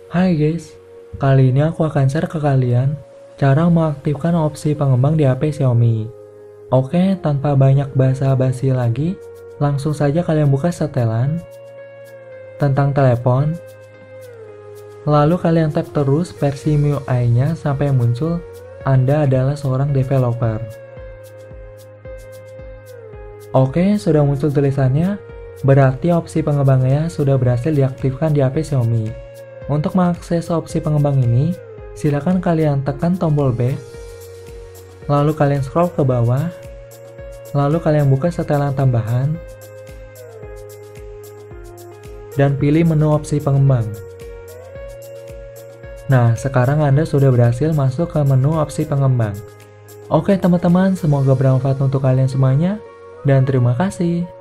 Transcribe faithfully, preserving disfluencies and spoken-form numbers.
Hai guys, kali ini aku akan share ke kalian cara mengaktifkan opsi pengembang di H P Xiaomi. Oke, tanpa banyak basa-basi lagi, langsung saja kalian buka setelan tentang telepon. Lalu kalian tap terus versi M I U I-nya sampai muncul Anda adalah seorang developer. Oke, sudah muncul tulisannya, berarti opsi pengembangnya sudah berhasil diaktifkan di H P Xiaomi. Untuk mengakses opsi pengembang ini, silakan kalian tekan tombol back, lalu kalian scroll ke bawah, lalu kalian buka setelan tambahan, dan pilih menu opsi pengembang. Nah, sekarang Anda sudah berhasil masuk ke menu opsi pengembang. Oke teman-teman, semoga bermanfaat untuk kalian semuanya, dan terima kasih.